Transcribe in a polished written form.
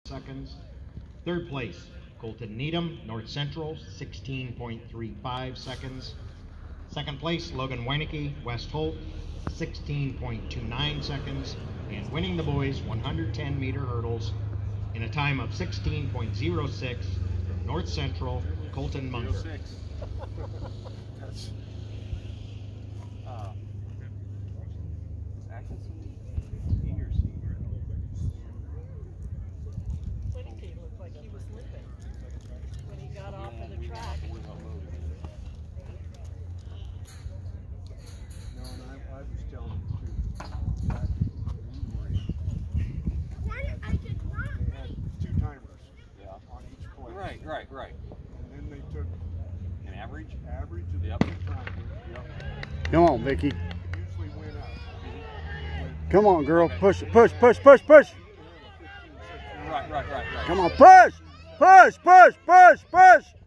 seconds. Third place, Colton Needham, North Central, 16.35 seconds. Second place, Logan Weinecke, West Holt, 16.29 seconds. And winning the boys 110-meter hurdles in a time of 16.06, North Central, Colton Munger. Looked like he was limping when he got off of the track. No, and I was telling him too. I did not. They had two timers on each place. Right. And then they took An average of the Yep. two timers. Come on, Vicky. Usually went up. Come on, girl. Push, push. Right. Come on, push.